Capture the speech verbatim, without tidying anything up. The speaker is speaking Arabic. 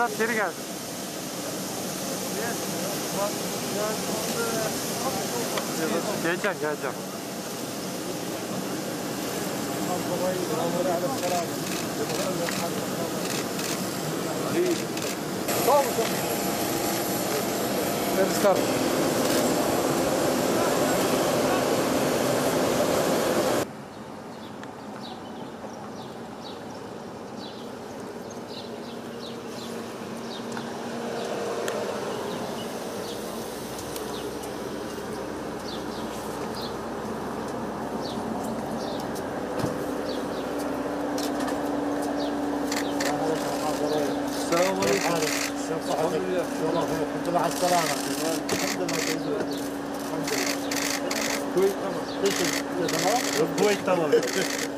Murat geri gel. Geleceğim geleceğim. Restart. السلام عليكم. الحمد لله. الحمد لله على السلامة. الحمد لله الحمد لله. الكويت تمام. الكويت تمام.